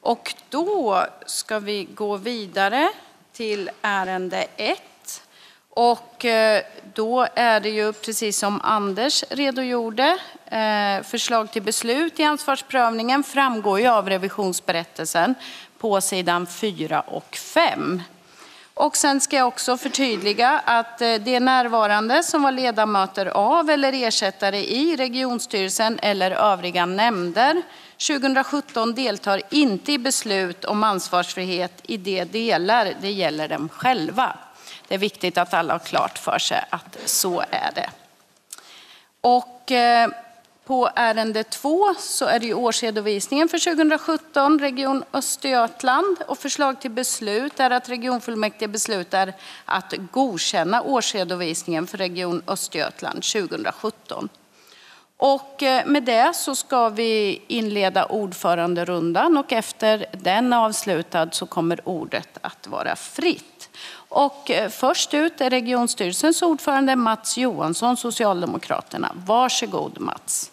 Och då ska vi gå vidare till ärende 1. Och då är det ju precis som Anders redogjorde, förslag till beslut i ansvarsprövningen framgår ju av revisionsberättelsen på sidan 4 och 5. Och sen ska jag också förtydliga att de närvarande som var ledamöter av eller ersättare i regionstyrelsen eller övriga nämnder 2017 deltar inte i beslut om ansvarsfrihet i de delar det gäller dem själva. Det är viktigt att alla har klart för sig att så är det. Och på ärende 2 så är det ju årsredovisningen för 2017, Region Östergötland. Och förslag till beslut är att regionfullmäktige beslutar att godkänna årsredovisningen för Region Östergötland 2017. Och med det så ska vi inleda ordföranderundan och efter den avslutad så kommer ordet att vara fritt. Och först ut är regionstyrelsens ordförande Mats Johansson, Socialdemokraterna. Varsågod Mats.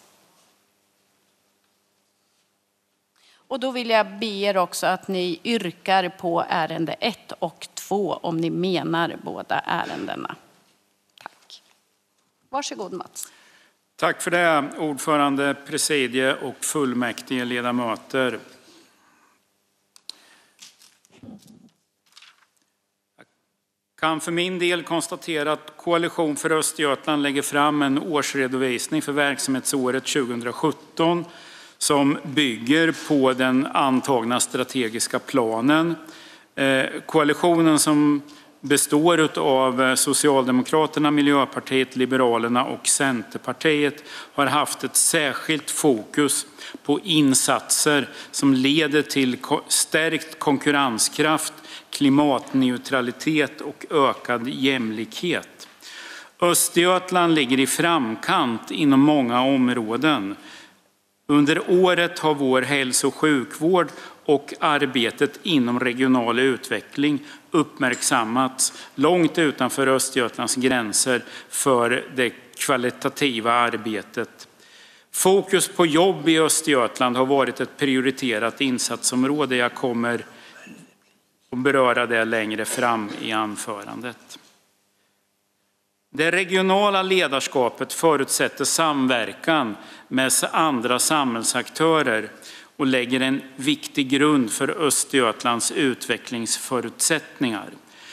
Och då vill jag be er också att ni yrkar på ärende 1 och 2 om ni menar båda ärendena. Tack. Varsågod Mats. Tack för det, ordförande, presidie och fullmäktige ledamöter. Jag kan för min del konstatera att Koalition för Östergötland lägger fram en årsredovisning för verksamhetsåret 2017 som bygger på den antagna strategiska planen. Koalitionen som består av Socialdemokraterna, Miljöpartiet, Liberalerna och Centerpartiet har haft ett särskilt fokus på insatser som leder till stärkt konkurrenskraft, klimatneutralitet och ökad jämlikhet. Östergötland ligger i framkant inom många områden. Under året har vår hälso- och sjukvård och arbetet inom regional utveckling uppmärksammats långt utanför Östergötlands gränser för det kvalitativa arbetet. Fokus på jobb i Östergötland har varit ett prioriterat insatsområde. Jag kommer att beröra det längre fram i anförandet. Det regionala ledarskapet förutsätter samverkan med andra samhällsaktörer och lägger en viktig grund för Östergötlands utvecklingsförutsättningar.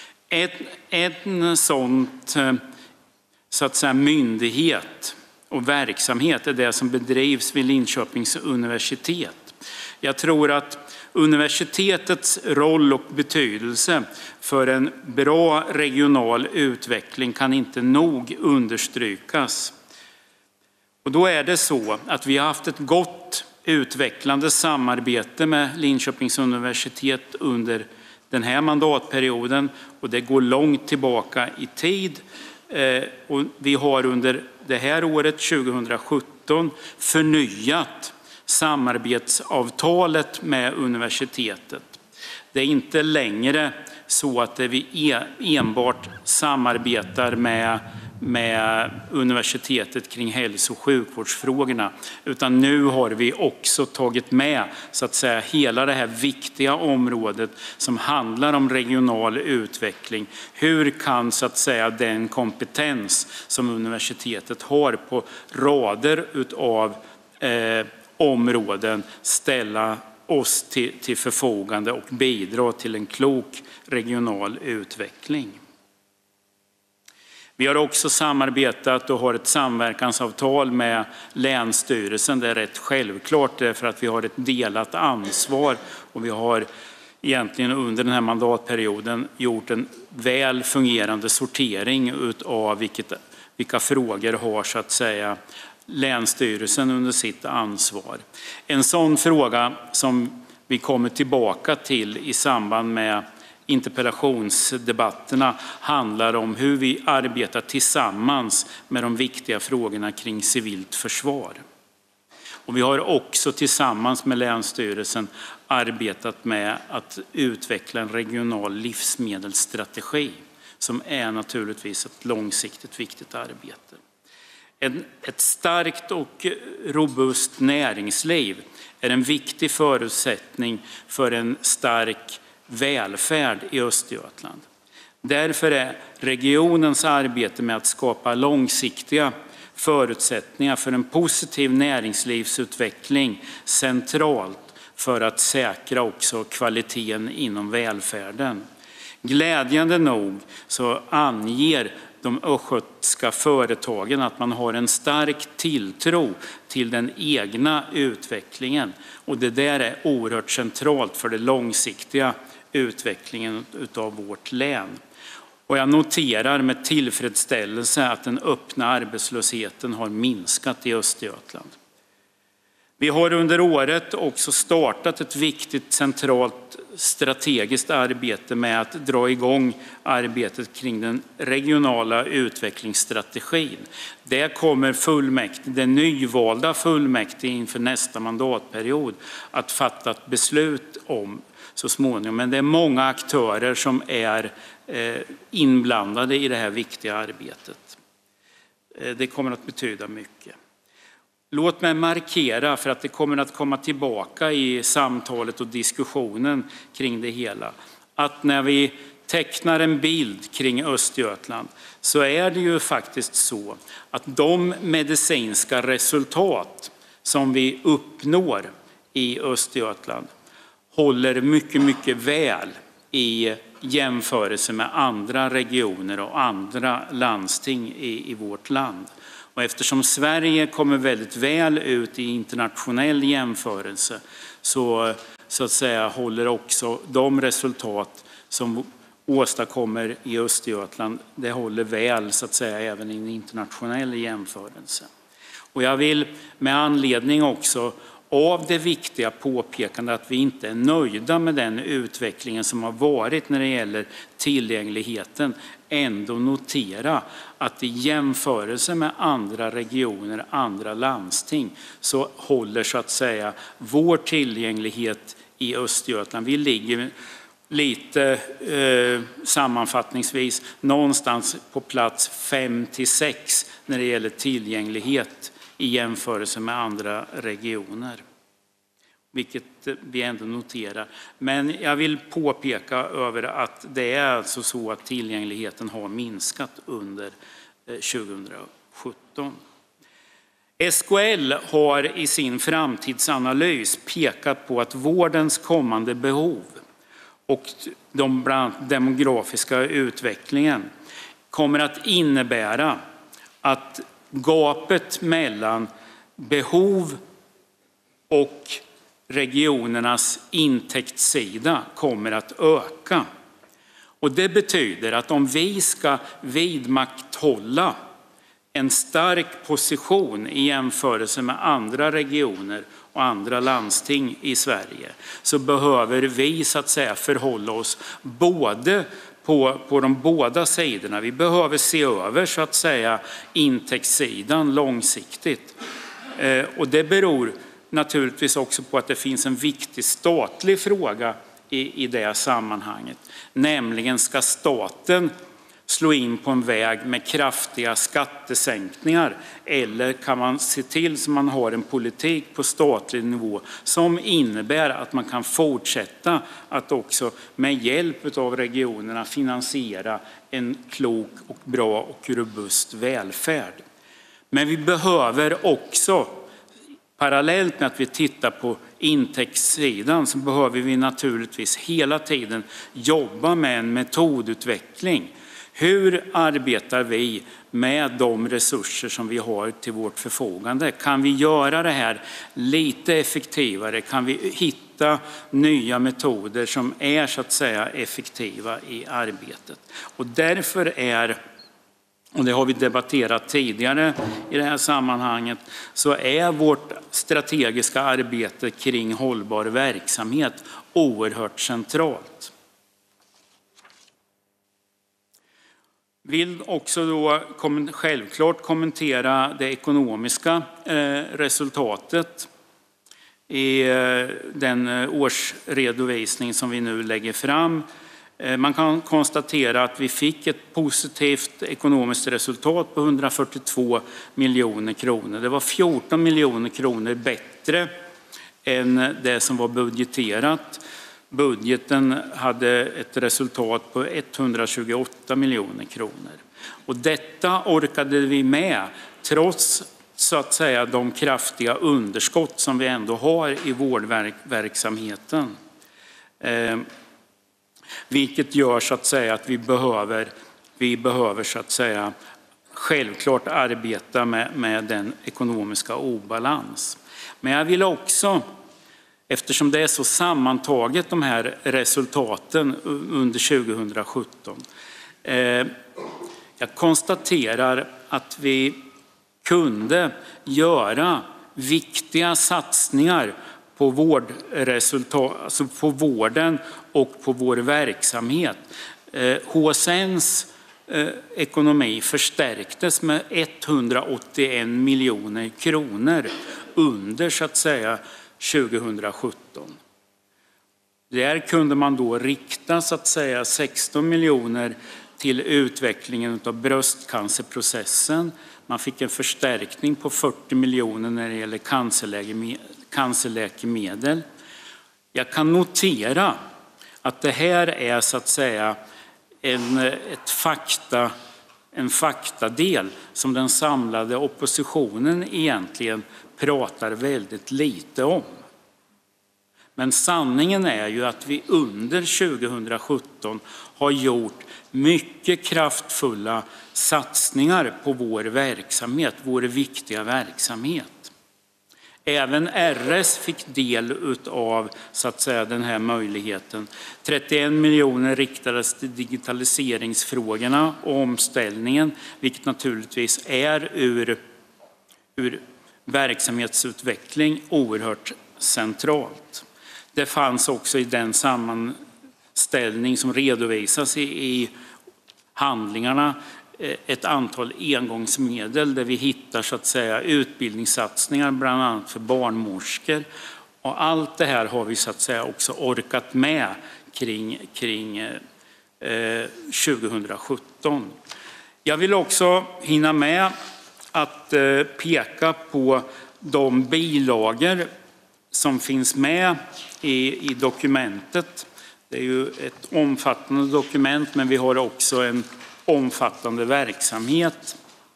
En sånt så att säga myndighet och verksamhet är det som bedrivs vid Linköpings universitet. Jag tror att universitetets roll och betydelse för en bra regional utveckling kan inte nog understrykas. Och då är det så att vi har haft ett gott utvecklande samarbete med Linköpings universitet under den här mandatperioden och det går långt tillbaka i tid. Och vi har under det här året 2017 förnyat samarbetsavtalet med universitetet. Det är inte längre så att vi enbart samarbetar med universitetet kring hälso- och sjukvårdsfrågorna, utan nu har vi också tagit med så att säga hela det här viktiga området som handlar om regional utveckling. Hur kan så att säga den kompetens som universitetet har på rader av områden ställa oss till förfogande och bidra till en klok regional utveckling. Vi har också samarbetat och har ett samverkansavtal med Länsstyrelsen. Det är rätt självklart därför att vi har ett delat ansvar och vi har egentligen under den här mandatperioden gjort en väl fungerande sortering av vilka frågor har så att säga Länsstyrelsen under sitt ansvar. En sån fråga som vi kommer tillbaka till i samband med interpellationsdebatterna handlar om hur vi arbetar tillsammans med de viktiga frågorna kring civilt försvar. Och vi har också tillsammans med Länsstyrelsen arbetat med att utveckla en regional livsmedelsstrategi som är naturligtvis ett långsiktigt viktigt arbete. Ett starkt och robust näringsliv är en viktig förutsättning för en stark välfärd i Östergötland. Därför är regionens arbete med att skapa långsiktiga förutsättningar för en positiv näringslivsutveckling centralt för att säkra också kvaliteten inom välfärden. Glädjande nog så anger de östgötska företagen att man har en stark tilltro till den egna utvecklingen. Och det där är oerhört centralt för den långsiktiga utvecklingen av vårt län. Och jag noterar med tillfredsställelse att den öppna arbetslösheten har minskat i Östergötland. Vi har under året också startat ett viktigt centralt strategiskt arbete med att dra igång arbetet kring den regionala utvecklingsstrategin. Det kommer den nyvalda fullmäktige inför nästa mandatperiod att fatta ett beslut om så småningom. Men det är många aktörer som är inblandade i det här viktiga arbetet. Det kommer att betyda mycket. Låt mig markera, för att det kommer att komma tillbaka i samtalet och diskussionen kring det hela, att när vi tecknar en bild kring Östergötland så är det ju faktiskt så att de medicinska resultat som vi uppnår i Östergötland håller mycket, mycket väl i jämförelse med andra regioner och andra landsting i vårt land. Och eftersom Sverige kommer väldigt väl ut i internationell jämförelse så att säga håller också de resultat som åstadkommer i Östergötland, det håller väl så att säga även i en internationell jämförelse. Och jag vill med anledning också av det viktiga påpekande att vi inte är nöjda med den utvecklingen som har varit när det gäller tillgängligheten ändå notera att i jämförelse med andra regioner, andra landsting, så håller så att säga vår tillgänglighet i Östergötland. Vi ligger lite sammanfattningsvis någonstans på plats 5-6 när det gäller tillgänglighet i jämförelse med andra regioner. Vilket vi ändå noterar. Men jag vill påpeka över att det är alltså så att tillgängligheten har minskat under 2017. SKL har i sin framtidsanalys pekat på att vårdens kommande behov och de bland annat demografiska utvecklingen kommer att innebära att gapet mellan behov och regionernas intäktssida kommer att öka. Och det betyder att om vi ska vidmakthålla en stark position i jämförelse med andra regioner och andra landsting i Sverige så behöver vi så att säga förhålla oss både på de båda sidorna. Vi behöver se över så att säga intäktssidan långsiktigt. Och det beror naturligtvis också på att det finns en viktig statlig fråga i det sammanhanget. Nämligen, ska staten slå in på en väg med kraftiga skattesänkningar eller kan man se till så man har en politik på statlig nivå som innebär att man kan fortsätta att också med hjälp av regionerna finansiera en klok och bra och robust välfärd. Men vi behöver också, parallellt med att vi tittar på intäktssidan, så behöver vi naturligtvis hela tiden jobba med en metodutveckling. Hur arbetar vi med de resurser som vi har till vårt förfogande? Kan vi göra det här lite effektivare? Kan vi hitta nya metoder som är så att säga effektiva i arbetet? Och därför är, och det har vi debatterat tidigare i det här sammanhanget, så är vårt strategiska arbete kring hållbar verksamhet oerhört centralt. Vill också då självklart kommentera det ekonomiska resultatet i den årsredovisning som vi nu lägger fram Man kan konstatera att vi fick ett positivt ekonomiskt resultat på 142 miljoner kronor. Det var 14 miljoner kronor bättre än det som var budgeterat. Budgeten hade ett resultat på 128 miljoner kronor. Och detta orkade vi med trots så att säga de kraftiga underskott som vi ändå har i vårdverksamheten. Vilket gör så att säga att vi behöver så att säga självklart arbeta med den ekonomiska obalans. Men jag vill också, eftersom det är så sammantaget de här resultaten under 2017, jag konstaterar att vi kunde göra viktiga satsningar på alltså på vården och på vår verksamhet. HSN:s ekonomi förstärktes med 181 miljoner kronor under så att säga 2017. Där kunde man då rikta så att säga 16 miljoner till utvecklingen av bröstcancerprocessen. Man fick en förstärkning på 40 miljoner när det gäller cancerläkemedel. Jag kan notera att det här är så att säga en faktadel som den samlade oppositionen egentligen pratar väldigt lite om. Men sanningen är ju att vi under 2017 har gjort mycket kraftfulla satsningar på vår viktiga verksamhet. Även RS fick del av så att säga den här möjligheten. 31 miljoner riktades till digitaliseringsfrågorna och omställningen, vilket naturligtvis är ur verksamhetsutveckling oerhört centralt. Det fanns också i den sammanställning som redovisas i handlingarna ett antal engångsmedel där vi hittar så att säga utbildningssatsningar bland annat för barnmorskor. Och allt det här har vi så att säga också orkat med kring 2017. Jag vill också hinna med att peka på de bilagor som finns med i dokumentet. Det är ju ett omfattande dokument, men vi har också en omfattande verksamhet.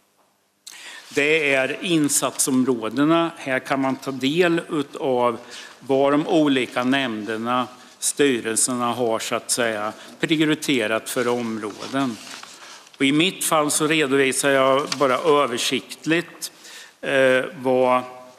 Det är insatsområdena. Här kan man ta del av vad de olika nämnderna, styrelserna har så att säga prioriterat för områden. Och i mitt fall så redovisar jag bara översiktligt vad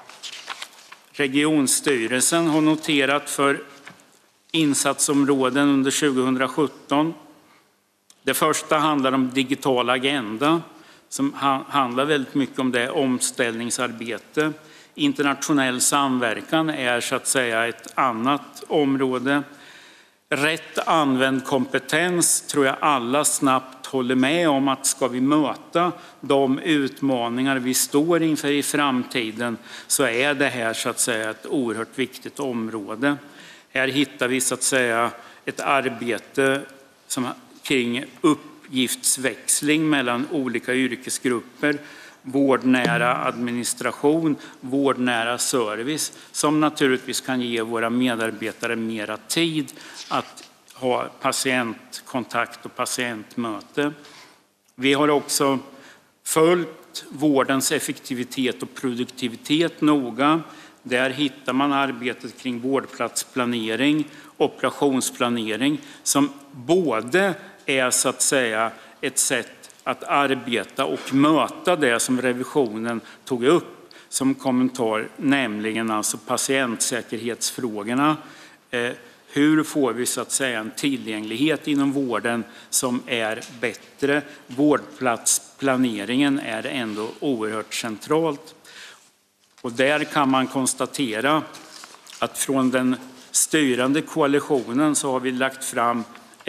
regionstyrelsen har noterat för insatsområden under 2017. Det första handlar om digital agenda som handlar väldigt mycket om det omställningsarbete. Internationell samverkan är så att säga ett annat område. Rätt använd kompetens tror jag alla snabbt håller med om att ska vi möta de utmaningar vi står inför i framtiden så är det här så att säga ett oerhört viktigt område. Här hittar vi så att säga ett arbete kring uppgiftsväxling mellan olika yrkesgrupper, vårdnära administration, vårdnära service som naturligtvis kan ge våra medarbetare mera tid att ha patientkontakt och patientmöte. Vi har också följt vårdens effektivitet och produktivitet noga. Där hittar man arbetet kring vårdplatsplanering, operationsplanering som både är så att säga ett sätt att arbeta och möta det som revisionen tog upp som kommentar, nämligen alltså patientsäkerhetsfrågorna. Hur får vi så att säga en tillgänglighet inom vården som är bättre? Vårdplatsplaneringen är ändå oerhört centralt. Och där kan man konstatera att från den styrande koalitionen så har vi lagt fram ett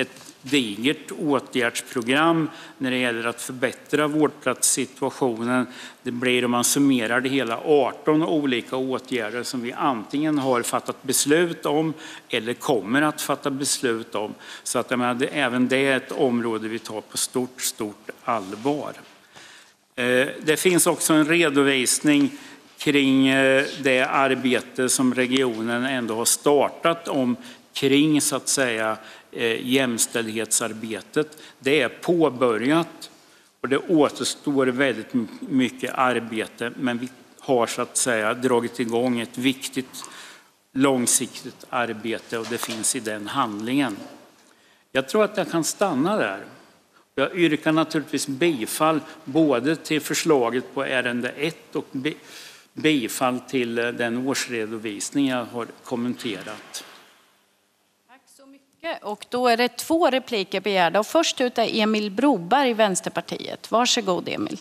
digert åtgärdsprogram när det gäller att förbättra vårdplatssituationen. Det blir, om man summerar det hela, 18 olika åtgärder som vi antingen har fattat beslut om eller kommer att fatta beslut om. Så att även det är ett område vi tar på stort allvar. Det finns också en redovisning kring det arbete som regionen ändå har startat kring, så att säga, jämställdhetsarbetet. Det är påbörjat och det återstår väldigt mycket arbete, men vi har, så att säga, dragit igång ett viktigt långsiktigt arbete och det finns i den handlingen. Jag tror att jag kan stanna där. Jag yrkar naturligtvis bifall både till förslaget på ärende 1 och bifall till den årsredovisning jag har kommenterat. Tack så mycket. Och då är det 2 repliker begärda. Och först ut är Emil Broberg, Vänsterpartiet. Varsågod, Emil.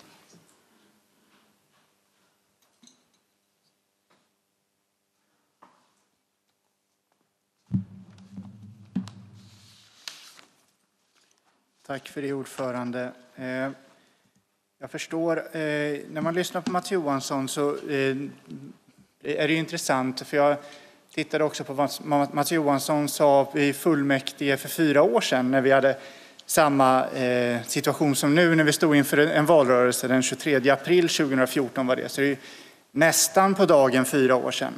Tack för det, ordförande. Jag förstår, när man lyssnar på Mats Johansson så är det intressant, för jag tittade också på vad Mats Johansson sa i fullmäktige för 4 år sedan när vi hade samma situation som nu när vi stod inför en valrörelse den 23 april 2014 var det. Så det är nästan på dagen 4 år sedan.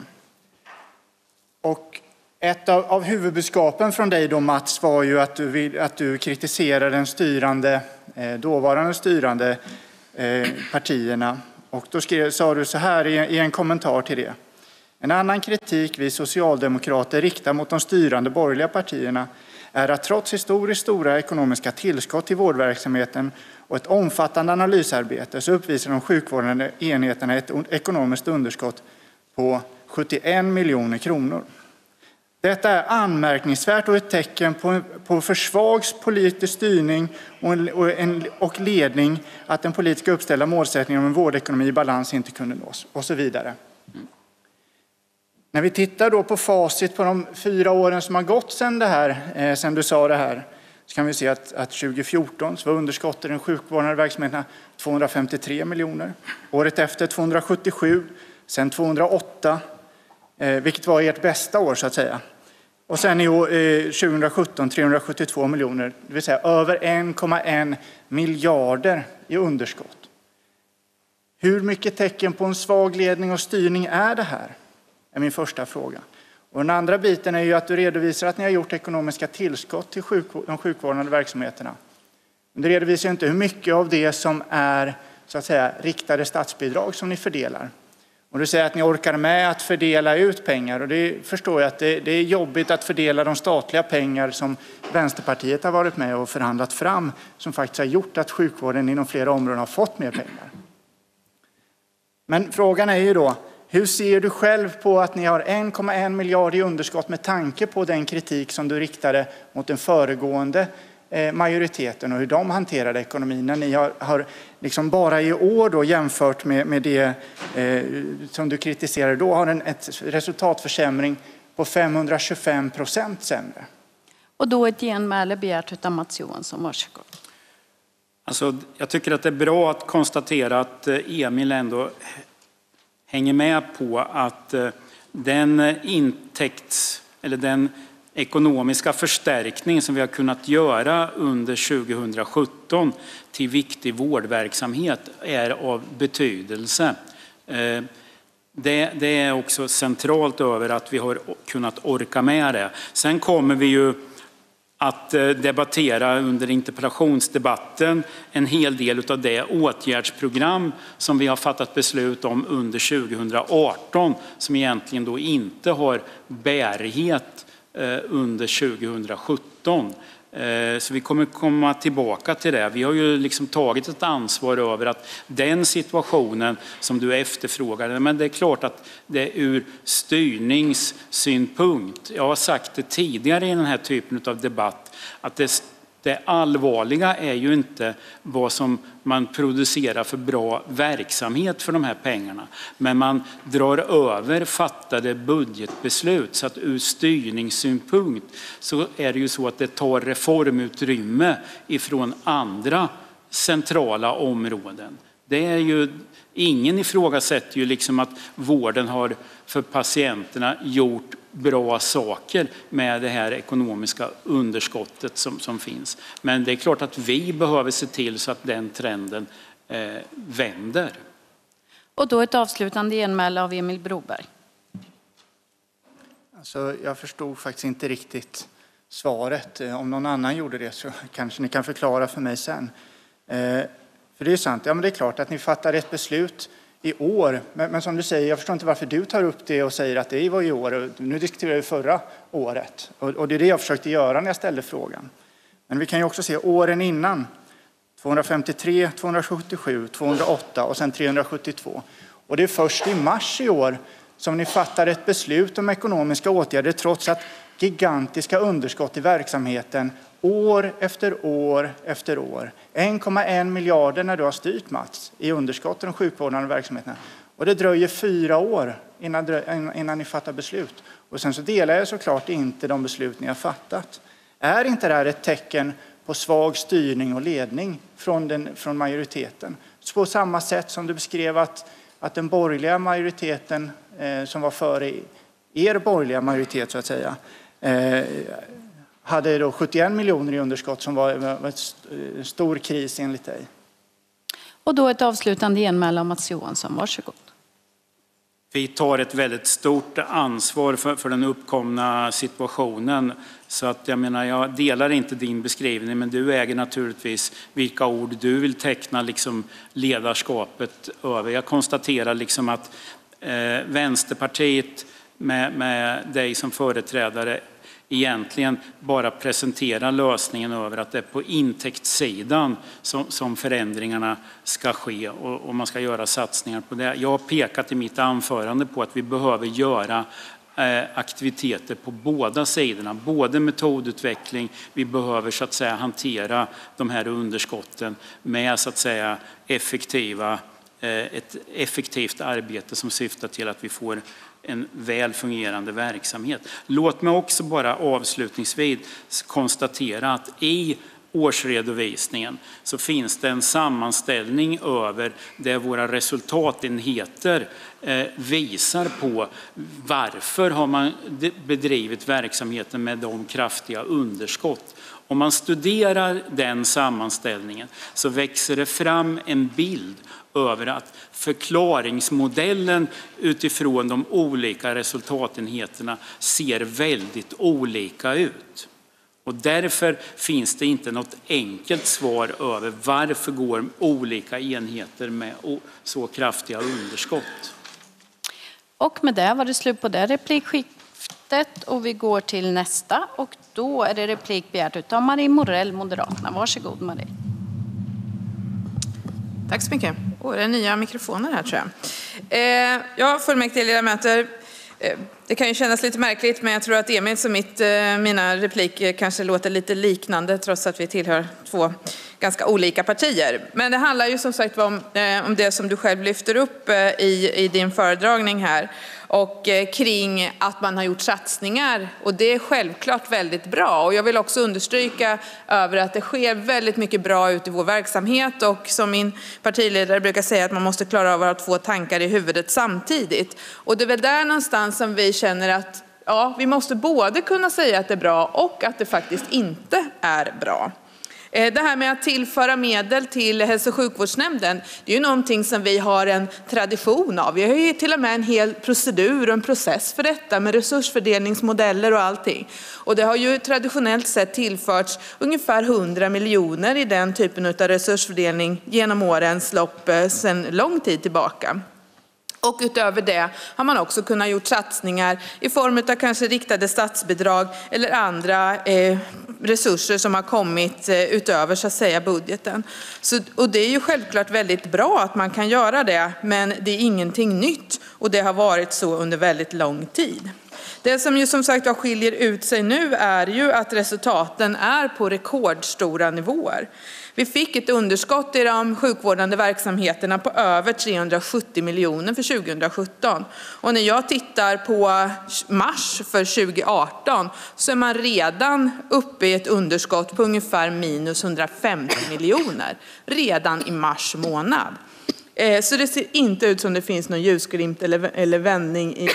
Och ett av huvudbudskapen från dig då, Mats, var ju att du kritiserar den dåvarande styrande partierna. Och då sa du så här i en kommentar till det. En annan kritik vi socialdemokrater riktar mot de styrande borgerliga partierna är att trots historiskt stora ekonomiska tillskott till vårdverksamheten och ett omfattande analysarbete så uppvisar de sjukvårdande enheterna ett ekonomiskt underskott på 71 miljoner kronor. Detta är anmärkningsvärt och ett tecken på för svag politisk styrning och ledning att den politiska uppställda målsättningen om en vårdekonomi i balans inte kunde nås och så vidare. När vi tittar då på facit på de 4 åren som har gått sedan du sa det här, så kan vi se att 2014 så var underskottet i den sjukvårdande verksamheten 253 miljoner. Året efter 277, sen 208, vilket var ert bästa år så att säga. Och sen i 2017 372 miljoner, det vill säga över 1,1 miljarder i underskott. Hur mycket tecken på en svag ledning och styrning är det här? Är min första fråga. Och den andra biten är ju att du redovisar att ni har gjort ekonomiska tillskott till de sjukvårdande verksamheterna. Men du redovisar inte hur mycket av det som är, så att säga, riktade statsbidrag som ni fördelar. Och du säger att ni orkar med att fördela ut pengar. Och det förstår jag att det är jobbigt att fördela de statliga pengar som Vänsterpartiet har varit med och förhandlat fram. Som faktiskt har gjort att sjukvården inom flera områden har fått mer pengar. Men frågan är ju då, hur ser du själv på att ni har 1,1 miljard i underskott med tanke på den kritik som du riktade mot den föregående majoriteten och hur de hanterade ekonomin när ni har liksom bara i år då jämfört med det som du kritiserade då har ett resultatförsämring på 525% sämre. Och då ett genmäle begärt av Mats Johansson. Varsågod. Alltså, jag tycker att det är bra att konstatera att Emil ändå hänger med på att den den ekonomiska förstärkning som vi har kunnat göra under 2017 till viktig vårdverksamhet är av betydelse. Det är också centralt över att vi har kunnat orka med det. Sen kommer vi ju att debattera under interpellationsdebatten en hel del av det åtgärdsprogram som vi har fattat beslut om under 2018 som egentligen då inte har bärighet under 2017. Så vi kommer komma tillbaka till det. Vi har ju liksom tagit ett ansvar över att den situationen som du efterfrågade, men det är klart att det är ur styrningssynpunkt. Jag har sagt det tidigare i den här typen av debatt att det Det allvarliga är ju inte vad som man producerar för bra verksamhet för de här pengarna. Men man drar över fattade budgetbeslut, så att ur styrningssynpunkt så är det ju så att det tar reformutrymme ifrån andra centrala områden. Det är ju, ingen ifrågasätter ju liksom att vården har för patienterna gjort bra saker med det här ekonomiska underskottet som finns. Men det är klart att vi behöver se till så att den trenden vänder. Och då ett avslutande genmäle av Emil Broberg. Alltså, jag förstod faktiskt inte riktigt svaret. Om någon annan gjorde det så kanske ni kan förklara för mig sen. För det är sant, ja men det är klart att ni fattar ett beslut i år. Men som du säger, jag förstår inte varför du tar upp det och säger att det var i år. Och nu diskuterar vi förra året. Och det är det jag försökte göra när jag ställde frågan. Men vi kan ju också se åren innan. 253, 277, 208 och sen 372. Och det är först i mars i år som ni fattar ett beslut om ekonomiska åtgärder trots att gigantiska underskott i verksamheten år efter år efter år. 1,1 miljarder när du har styrt, Mats, i underskott i de sjukvårdande verksamheterna. Och det dröjer 4 år innan ni fattar beslut. Och sen så delar jag såklart inte de beslut ni har fattat. Är inte det här ett tecken på svag styrning och ledning från majoriteten? Så på samma sätt som du beskrev att den borgerliga majoriteten som var före er borgerliga majoritet så att säga hade då 71 miljoner i underskott som var en stor kris enligt dig. Och då ett avslutande genmäle av Mats Johansson. Varsågod. Vi tar ett väldigt stort ansvar för den uppkomna situationen. Så att jag menar, jag delar inte din beskrivning, men du äger naturligtvis vilka ord du vill teckna liksom ledarskapet över. Jag konstaterar liksom att Vänsterpartiet med dig som företrädare egentligen bara presenterar lösningen över att det är på intäktssidan som förändringarna ska ske och man ska göra satsningar på det. Jag har pekat i mitt anförande på att vi behöver göra aktiviteter på båda sidorna, både metodutveckling, vi behöver så att säga hantera de här underskotten med så att säga ett effektivt arbete som syftar till att vi får en väl fungerande verksamhet. Låt mig också bara avslutningsvis konstatera att i årsredovisningen så finns det en sammanställning över där våra resultatenheter visar på varför har man bedrivit verksamheten med de kraftiga underskott. Om man studerar den sammanställningen så växer det fram en bild över att förklaringsmodellen utifrån de olika resultatenheterna ser väldigt olika ut. Och därför finns det inte något enkelt svar över varför går olika enheter med så kraftiga underskott. Och med det var det slut på det replikskiftet och vi går till nästa. Och då är det replik begärt av Marie Morell, Moderaterna. Varsågod Marie. Tack så mycket. Det är nya mikrofoner här tror jag. Ja, fullmäktigeledamöter. Det kan ju kännas lite märkligt, men jag tror att Emils och mina repliker kanske låter lite liknande trots att vi tillhör 2 ganska olika partier. Men det handlar ju som sagt om det som du själv lyfter upp i din föredragning här och kring att man har gjort satsningar, och det är självklart väldigt bra. Och jag vill också understryka över att det sker väldigt mycket bra ute i vår verksamhet, och som min partiledare brukar säga att man måste klara av att ha 2 tankar i huvudet samtidigt. Och det är väl där någonstans som vi känner att vi måste både kunna säga att det är bra och att det faktiskt inte är bra. Det här med att tillföra medel till hälso- och sjukvårdsnämnden, det är ju någonting som vi har en tradition av. Vi har ju till och med en hel procedur och en process för detta med resursfördelningsmodeller och allting. Och det har ju traditionellt sett tillförts ungefär 100 miljoner i den typen av resursfördelning genom årens lopp sedan lång tid tillbaka. Och utöver det har man också kunnat gjort satsningar i form av kanske riktade statsbidrag eller andra resurser som har kommit utöver så att säga budgeten. Och det är ju självklart väldigt bra att man kan göra det, men det är ingenting nytt och det har varit så under väldigt lång tid. Det som ju som sagt skiljer ut sig nu är ju att resultaten är på rekordstora nivåer. Vi fick ett underskott i de sjukvårdande verksamheterna på över 370 miljoner för 2017. Och när jag tittar på mars för 2018 så är man redan uppe i ett underskott på ungefär minus 150 miljoner. Redan i mars månad. Så det ser inte ut som det finns någon ljusglimt eller vändning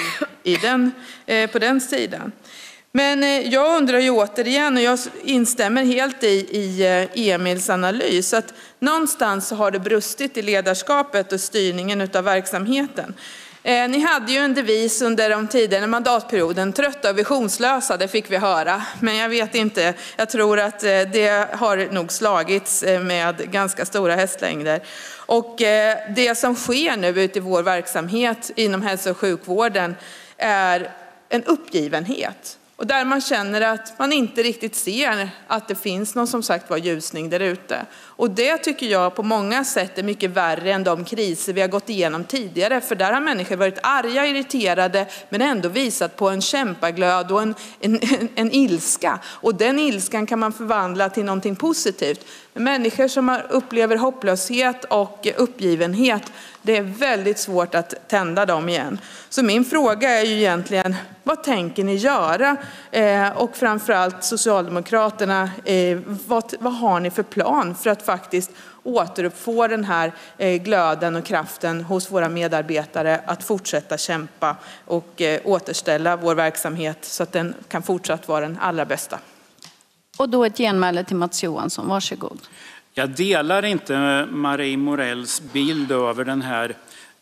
på den sidan. Men jag undrar ju återigen, och jag instämmer helt i Emils analys, att någonstans har det brustit i ledarskapet och styrningen av verksamheten. Ni hade ju en devis under de tidigare mandatperioden, trötta och visionslösa, det fick vi höra. Men jag vet inte, jag tror att det har nog slagits med ganska stora hästlängder. Och det som sker nu ute i vår verksamhet inom hälso- och sjukvården är en uppgivenhet. Och där man känner att man inte riktigt ser att det finns någon som sagt var ljusning där ute. Och det tycker jag på många sätt är mycket värre än de kriser vi har gått igenom tidigare. För där har människor varit arga, irriterade men ändå visat på en kämpaglöd och en ilska. Och den ilskan kan man förvandla till någonting positivt. Men människor som upplever hopplöshet och uppgivenhet, det är väldigt svårt att tända dem igen. Så min fråga är ju egentligen, vad tänker ni göra? Och framförallt Socialdemokraterna, vad har ni för plan för att faktiskt återuppfå den här glöden och kraften hos våra medarbetare att fortsätta kämpa och återställa vår verksamhet så att den kan fortsatt vara den allra bästa? Och då ett genmäle till Mats Johansson, varsågod. Jag delar inte Marie Morells bild över den här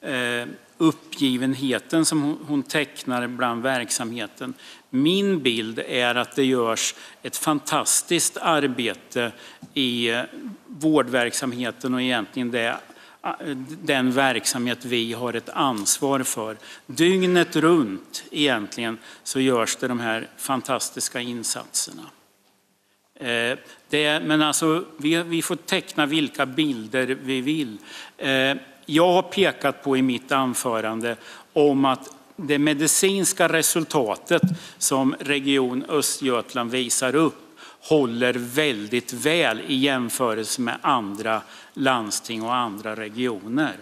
uppgivenheten som hon tecknar bland verksamheten. Min bild är att det görs ett fantastiskt arbete i vårdverksamheten och egentligen den verksamhet vi har ett ansvar för. Dygnet runt egentligen så görs det de här fantastiska insatserna. Men alltså, vi får teckna vilka bilder vi vill. Jag har pekat på i mitt anförande om att det medicinska resultatet som Region Östergötland visar upp håller väldigt väl i jämförelse med andra landsting och andra regioner.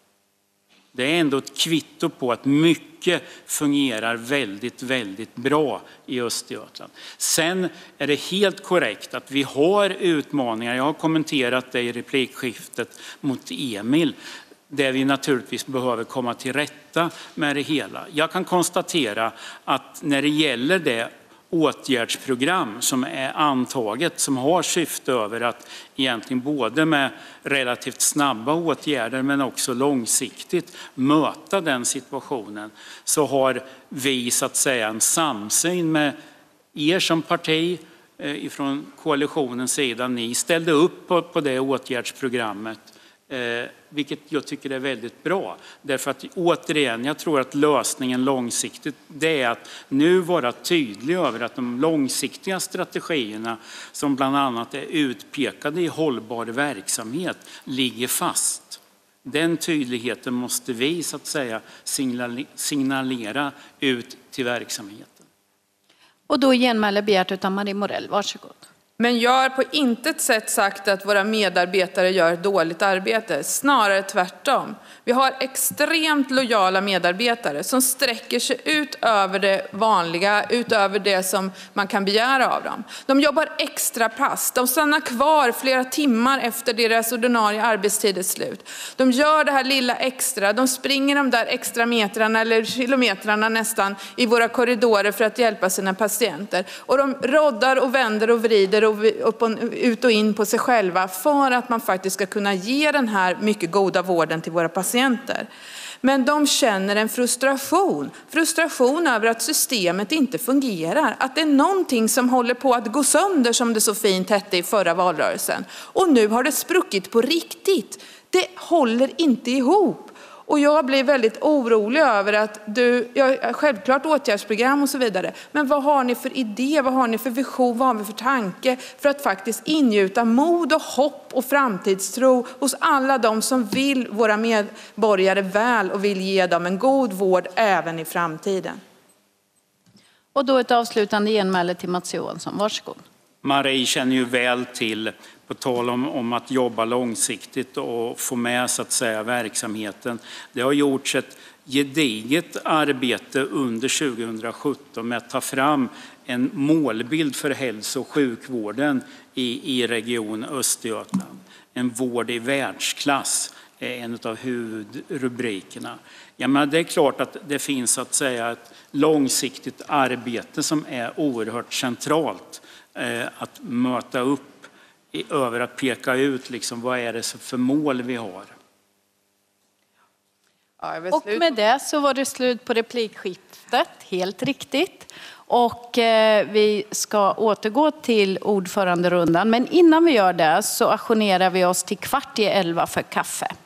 Det är ändå ett kvitto på att mycket fungerar väldigt, väldigt bra i Östergötland. Sen är det helt korrekt att vi har utmaningar. Jag har kommenterat det i replikskiftet mot Emil, där vi naturligtvis behöver komma till rätta med det hela. Jag kan konstatera att när det gäller det åtgärdsprogram som är antaget, som har syfte över att egentligen både med relativt snabba åtgärder men också långsiktigt möta den situationen, så har vi så att säga en samsyn med er som parti ifrån koalitionens sida. Ni ställde upp på det åtgärdsprogrammet, vilket jag tycker är väldigt bra. Därför att återigen, jag tror att lösningen långsiktigt, det är att nu vara tydlig över att de långsiktiga strategierna som bland annat är utpekade i hållbar verksamhet ligger fast. Den tydligheten måste vi så att säga signalera ut till verksamheten. Och då genmäle begärt av Marie Morell, varsågod. Men jag har på intet sätt sagt att våra medarbetare gör ett dåligt arbete. Snarare tvärtom. Vi har extremt lojala medarbetare som sträcker sig ut över det vanliga, utöver det som man kan begära av dem. De jobbar extra pass. De stannar kvar flera timmar efter deras ordinarie arbetstid är slut. De gör det här lilla extra. De springer de där extra metrarna eller kilometrarna nästan i våra korridorer för att hjälpa sina patienter. Och de roddar och vänder och vrider och ut och in på sig själva för att man faktiskt ska kunna ge den här mycket goda vården till våra patienter. Men de känner en frustration över att systemet inte fungerar. Att det är någonting som håller på att gå sönder, som det så fint hette i förra valrörelsen. Och nu har det spruckit på riktigt. Det håller inte ihop. Och jag blir väldigt orolig över att självklart åtgärdsprogram och så vidare. Men vad har ni för idé? Vad har ni för vision? Vad har ni för tanke? För att faktiskt ingjuta mod och hopp och framtidstro hos alla de som vill våra medborgare väl och vill ge dem en god vård även i framtiden. Och då ett avslutande genmäle till Mats Johansson. Varsågod. Marie känner ju väl till, på tal om att jobba långsiktigt och få med så att säga verksamheten. Det har gjorts ett gediget arbete under 2017 med att ta fram en målbild för hälso- och sjukvården i region Östergötland. En vård i världsklass är en av huvudrubrikerna. Ja, men det är klart att det finns så att säga ett långsiktigt arbete som är oerhört centralt att möta upp över att peka ut liksom, vad är det för mål vi har. Och med det så var det slut på replikskiftet, helt riktigt. Och vi ska återgå till ordföranderundan. Men innan vi gör det så ajournerar vi oss till 10:15 för kaffe.